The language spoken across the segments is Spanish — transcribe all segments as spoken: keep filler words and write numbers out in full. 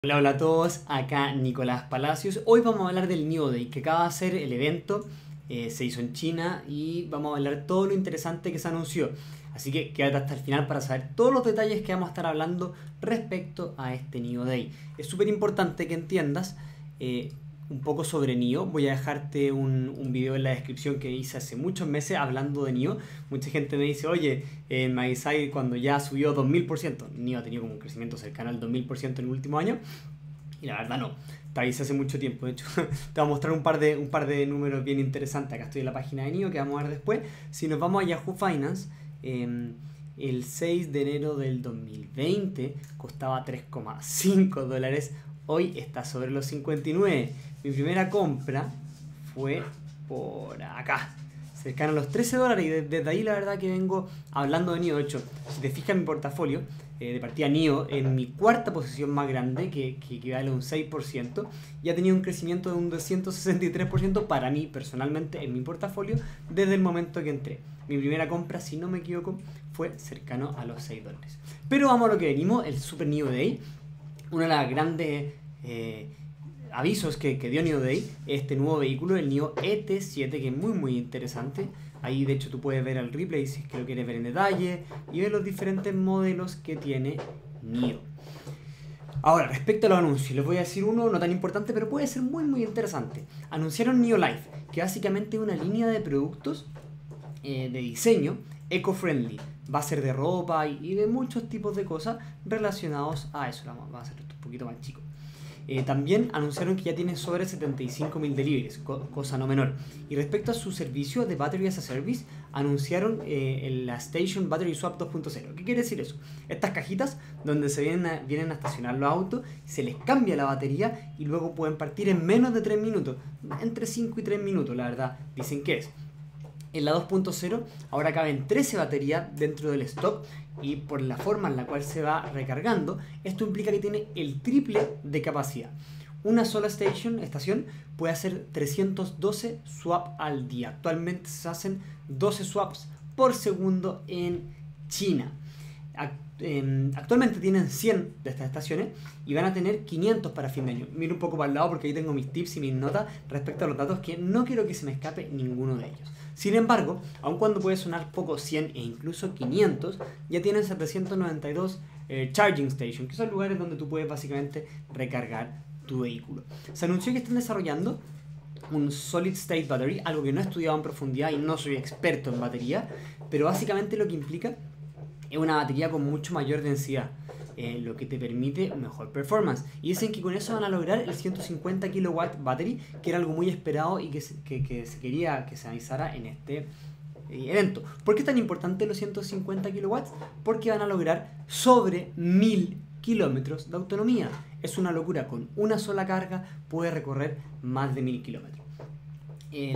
Hola, hola a todos, acá Nicolás Palacios. Hoy vamos a hablar del NIO Day, que acaba de ser el evento, eh, se hizo en China y vamos a hablar todo lo interesante que se anunció. Así que quédate hasta el final para saber todos los detalles que vamos a estar hablando respecto a este NIO Day. Es súper importante que entiendas eh, un poco sobre NIO. Voy a dejarte un, un video en la descripción que hice hace muchos meses hablando de NIO. Mucha gente me dice, oye, en Magisai cuando ya subió dos mil por ciento, NIO ha tenido como un crecimiento cercano al dos mil por ciento en el último año. Y la verdad no, te avisé hace mucho tiempo. De hecho, te voy a mostrar un par de, un par de números bien interesantes. Acá estoy en la página de NIO que vamos a ver después. Si nos vamos a Yahoo Finance, eh, el seis de enero del dos mil veinte costaba tres coma cinco dólares. Hoy está sobre los cincuenta y nueve. Mi primera compra fue por acá, cercano a los trece dólares. Y desde ahí la verdad que vengo hablando de NIO. De hecho, si te fijas en mi portafolio, eh, de partida NIO en mi cuarta posición más grande, que, que equivale a un seis por ciento, ya ha tenido un crecimiento de un doscientos sesenta y tres por ciento para mí personalmente en mi portafolio desde el momento que entré. Mi primera compra, si no me equivoco, fue cercano a los seis dólares. Pero vamos a lo que venimos, el Super NIO Day. Una de las grandes eh, avisos que, que dio NIO Day, este nuevo vehículo, el NIO E T siete, que es muy muy interesante. Ahí de hecho tú puedes ver el replay si es que lo quieres ver en detalle y ver los diferentes modelos que tiene NIO. Ahora, respecto a los anuncios, les voy a decir uno no tan importante, pero puede ser muy muy interesante. Anunciaron NIO Life, que básicamente es una línea de productos eh, de diseño eco-friendly. Va a ser de ropa y, y de muchos tipos de cosas relacionados a eso. Vamos a hacer esto un poquito más chico. Eh, también anunciaron que ya tiene sobre setenta y cinco mil deliveries, co cosa no menor. Y respecto a su servicio de Battery as a Service, anunciaron eh, la Station Battery Swap dos punto cero. ¿Qué quiere decir eso? Estas cajitas donde se vienen a, vienen a estacionar los autos, se les cambia la batería y luego pueden partir en menos de tres minutos. Entre cinco y tres minutos, la verdad, dicen que es. En la dos punto cero ahora caben trece baterías dentro del stock y por la forma en la cual se va recargando, esto implica que tiene el triple de capacidad. Una sola station, estación puede hacer trescientos doce swaps al día. Actualmente se hacen doce swaps por segundo en China. Actualmente tienen cien de estas estaciones y van a tener quinientos para fin de año. Miro un poco para el lado porque ahí tengo mis tips y mis notas respecto a los datos que no quiero que se me escape ninguno de ellos. Sin embargo, aun cuando puede sonar poco cien e incluso quinientos, ya tienen setecientos noventa y dos eh, charging stations, que son lugares donde tú puedes básicamente recargar tu vehículo. Se anunció que están desarrollando un Solid State Battery, algo que no he estudiado en profundidad y no soy experto en batería, pero básicamente lo que implica es una batería con mucho mayor densidad, eh, lo que te permite mejor performance. Y dicen que con eso van a lograr el ciento cincuenta kilowatt battery, que era algo muy esperado y que se, que, que se quería que se avisara en este eh, evento. ¿Por qué es tan importante los ciento cincuenta kilowatts? Porque van a lograr sobre mil kilómetros de autonomía. Es una locura, con una sola carga puede recorrer más de mil kilómetros. El...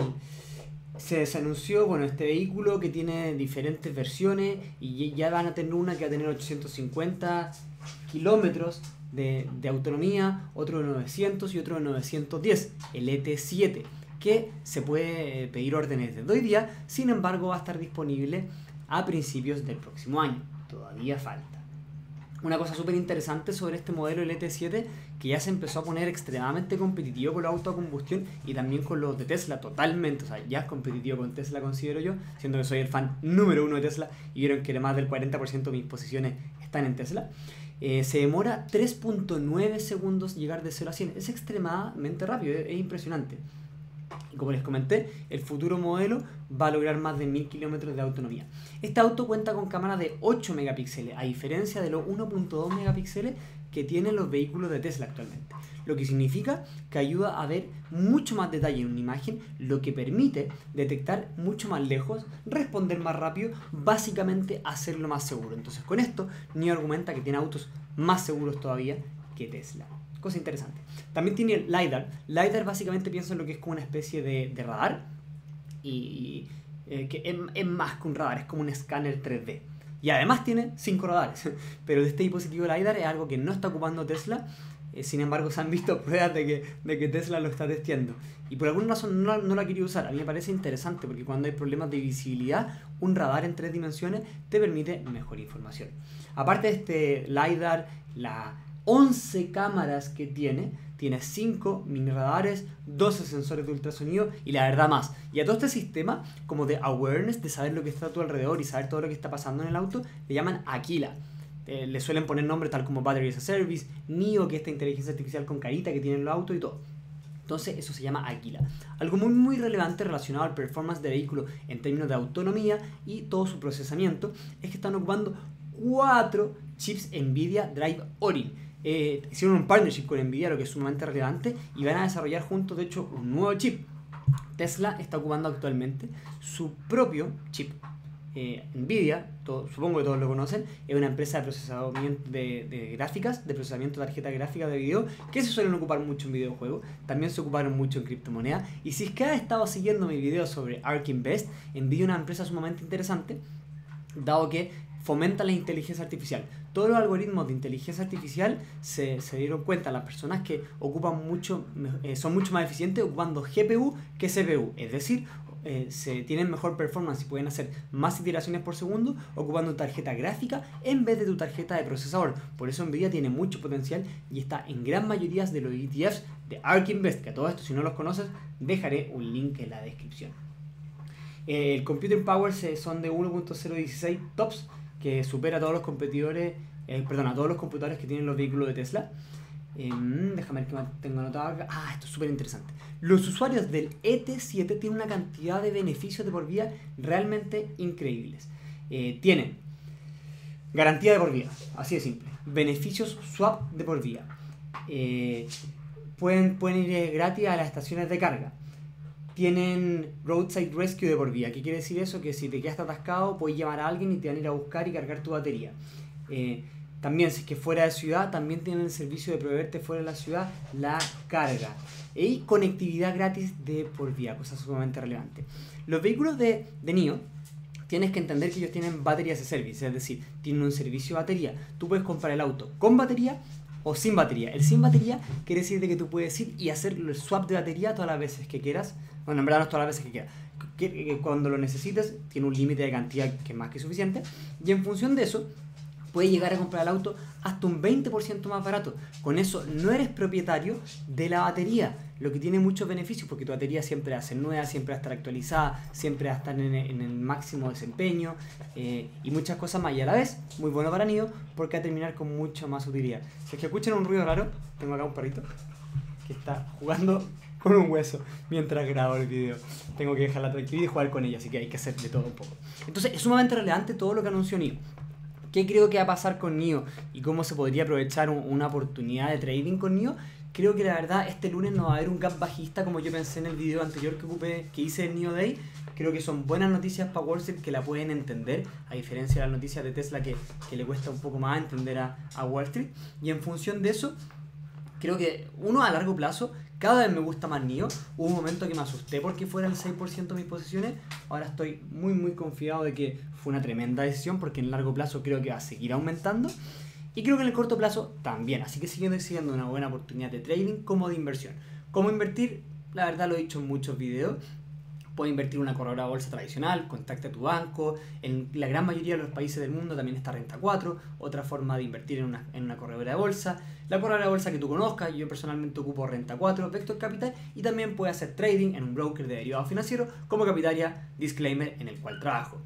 Se, se anunció, bueno, este vehículo que tiene diferentes versiones y ya van a tener una que va a tener ochocientos cincuenta kilómetros de, de autonomía, otro de novecientos y otro de novecientos diez, el E T siete, que se puede pedir órdenes desde hoy día, sin embargo va a estar disponible a principios del próximo año, todavía falta. Una cosa súper interesante sobre este modelo, el E T siete, que ya se empezó a poner extremadamente competitivo con los autos a combustión y también con los de Tesla, totalmente. O sea, ya es competitivo con Tesla, considero yo, siendo que soy el fan número uno de Tesla y vieron que más del cuarenta por ciento de mis posiciones están en Tesla. Eh, se demora tres punto nueve segundos llegar de cero a cien. Es extremadamente rápido, es, es impresionante. Y como les comenté, el futuro modelo va a lograr más de mil kilómetros de autonomía. Este auto cuenta con cámaras de ocho megapíxeles, a diferencia de los uno punto dos megapíxeles que tienen los vehículos de Tesla actualmente. Lo que significa que ayuda a ver mucho más detalle en una imagen, lo que permite detectar mucho más lejos, responder más rápido, básicamente hacerlo más seguro. Entonces con esto, NIO argumenta que tiene autos más seguros todavía que Tesla. Cosa interesante. También tiene el LiDAR. LiDAR básicamente pienso en lo que es como una especie de, de radar. Y, y eh, que es, es más que un radar, es como un escáner tres D. Y además tiene cinco radares. Pero este dispositivo LiDAR es algo que no está ocupando Tesla. Eh, sin embargo, se han visto pruebas de que, de que Tesla lo está testeando. Y por alguna razón no, no la quería usar. A mí me parece interesante porque cuando hay problemas de visibilidad, un radar en tres dimensiones te permite mejor información. Aparte de este LiDAR, la once cámaras que tiene, tiene cinco mini radares, doce sensores de ultrasonido y la verdad más. Y a todo este sistema como de awareness, de saber lo que está a tu alrededor y saber todo lo que está pasando en el auto, le llaman Aquila. Eh, le suelen poner nombres tal como Battery as a Service, Neo, que es esta inteligencia artificial con carita que tienen los autos y todo. Entonces eso se llama Aquila. Algo muy muy relevante relacionado al performance del vehículo en términos de autonomía y todo su procesamiento es que están ocupando cuatro chips NVIDIA Drive Orin. Eh, hicieron un partnership con NVIDIA, lo que es sumamente relevante, y van a desarrollar juntos de hecho un nuevo chip. Tesla está ocupando actualmente su propio chip. Eh, NVIDIA, todo, supongo que todos lo conocen, es una empresa de procesamiento de, de gráficas, de procesamiento de tarjetas gráficas de video, que se suelen ocupar mucho en videojuegos, también se ocuparon mucho en criptomonedas, y si es que has estado siguiendo mi video sobre ARK Invest, NVIDIA es una empresa sumamente interesante, dado que fomenta la inteligencia artificial. Todos los algoritmos de inteligencia artificial se, se dieron cuenta, las personas que ocupan mucho, eh, son mucho más eficientes ocupando G P U que C P U, es decir, Eh, se tienen mejor performance y pueden hacer más iteraciones por segundo ocupando tarjeta gráfica en vez de tu tarjeta de procesador. Por eso NVIDIA tiene mucho potencial y está en gran mayoría de los E T Fs de ARK Invest, que a todo esto, si no los conoces, dejaré un link en la descripción. Eh, el Computing Power se, son de uno punto cero dieciséis tops, que supera a todos los competidores, eh, perdón, a todos los computadores que tienen los vehículos de Tesla. Eh, déjame ver qué más tengo anotado acá. Ah, esto es súper interesante. Los usuarios del E T siete tienen una cantidad de beneficios de por vida realmente increíbles. Eh, tienen garantía de por vida, así de simple. Beneficios swap de por vida. Eh, pueden, pueden ir gratis a las estaciones de carga. Tienen Roadside Rescue de por vida. ¿Qué quiere decir eso? Que si te quedas atascado, puedes llamar a alguien y te van a ir a buscar y cargar tu batería. Eh, También, si es que fuera de ciudad, también tienen el servicio de proveerte fuera de la ciudad la carga. Y conectividad gratis de por vía, cosa sumamente relevante. Los vehículos de, de Nio, tienes que entender que ellos tienen Battery as a Service, es decir, tienen un servicio de batería. Tú puedes comprar el auto con batería o sin batería. El sin batería quiere decir de que tú puedes ir y hacer el swap de batería todas las veces que quieras. Bueno, en verdad no todas las veces que quieras. Que, que cuando lo necesites, tiene un límite de cantidad que es más que suficiente. Y en función de eso, puedes llegar a comprar el auto hasta un veinte por ciento más barato. Con eso no eres propietario de la batería, lo que tiene muchos beneficios porque tu batería siempre va a ser nueva, siempre va a estar actualizada, siempre va a estar en el, en el máximo desempeño eh, y muchas cosas más. Y a la vez, muy bueno para Nio porque va a terminar con mucha más utilidad. Si es que escuchan un ruido raro, tengo acá un perrito que está jugando con un hueso mientras grabo el video. Tengo que dejarla tranquila y jugar con ella, así que hay que hacer de todo un poco. Entonces es sumamente relevante todo lo que anunció Nio. ¿Qué creo que va a pasar con Nio y cómo se podría aprovechar un, una oportunidad de trading con Nio? Creo que la verdad este lunes no va a haber un gap bajista como yo pensé en el video anterior que ocupé, que hice en Nio Day. Creo que son buenas noticias para Wall Street que la pueden entender, a diferencia de las noticias de Tesla que, que le cuesta un poco más entender a, a Wall Street. Y en función de eso, creo que uno a largo plazo, cada vez me gusta más Nio. Hubo un momento que me asusté porque fuera el seis por ciento de mis posiciones. Ahora estoy muy muy confiado de que fue una tremenda decisión porque en largo plazo creo que va a seguir aumentando. Y creo que en el corto plazo también. Así que siguiendo siendo una buena oportunidad de trading como de inversión. ¿Cómo invertir? La verdad lo he dicho en muchos videos. Puedes invertir en una corredora de bolsa tradicional, contacta a tu banco. En la gran mayoría de los países del mundo también está Renta cuatro, otra forma de invertir en una, en una corredora de bolsa. La corredora de bolsa que tú conozcas, yo personalmente ocupo Renta cuatro, Vector Capital, y también puedes hacer trading en un broker de derivados financieros como Capitalia, disclaimer, en el cual trabajo.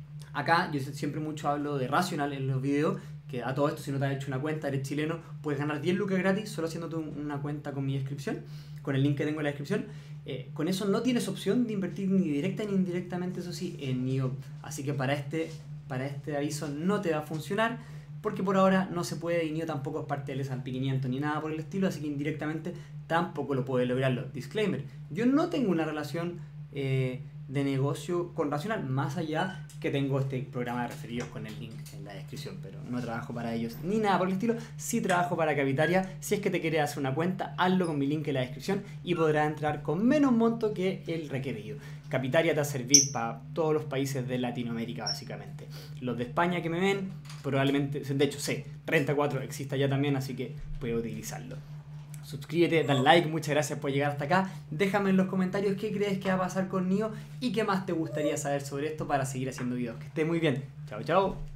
Acá yo siempre mucho hablo de Rational en los videos, que a todo esto si no te has hecho una cuenta, eres chileno, puedes ganar diez lucas gratis solo haciéndote una cuenta con mi descripción, con el link que tengo en la descripción. Eh, con eso no tienes opción de invertir ni directa ni indirectamente, eso sí, en Nio. Así que para este, para este aviso no te va a funcionar, porque por ahora no se puede y Nio tampoco es parte del S and P quinientos ni nada por el estilo, así que indirectamente tampoco lo puede lograrlo. Disclaimer, yo no tengo una relación eh, de negocio con Rational, más allá que tengo este programa de referidos con el link en la descripción, pero no trabajo para ellos ni nada por el estilo. Sí trabajo para Capitalia. Si es que te quieres hacer una cuenta, hazlo con mi link en la descripción y podrás entrar con menos monto que el requerido. Capitalia te va a servir para todos los países de Latinoamérica básicamente. Los de España que me ven, probablemente, de hecho sé, Renta cuatro existe ya también, así que puedo utilizarlo. Suscríbete, dale like, muchas gracias por llegar hasta acá. Déjame en los comentarios qué crees que va a pasar con Nio y qué más te gustaría saber sobre esto para seguir haciendo videos. Que esté muy bien. Chao, chao.